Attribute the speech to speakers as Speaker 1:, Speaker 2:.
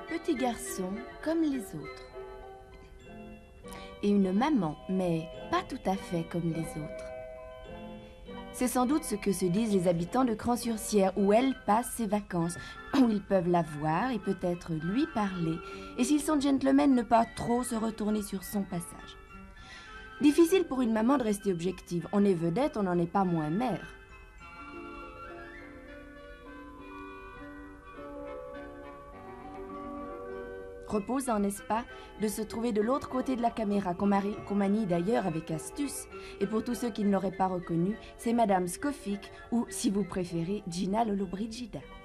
Speaker 1: petit garçon comme les autres. Et une maman, mais pas tout à fait comme les autres. C'est sans doute ce que se disent les habitants de Cran-sur-Sierre, où elle passe ses vacances, où ils peuvent la voir et peut-être lui parler, et s'ils sont gentlemen, ne pas trop se retourner sur son passage. Difficile pour une maman de rester objective. On est vedette, on n'en est pas moins mère. Reposant, n'est-ce pas, de se trouver de l'autre côté de la caméra, qu'on manie d'ailleurs avec astuce. Et pour tous ceux qui ne l'auraient pas reconnu, c'est Madame Skofic, ou, si vous préférez, Gina Lollobrigida.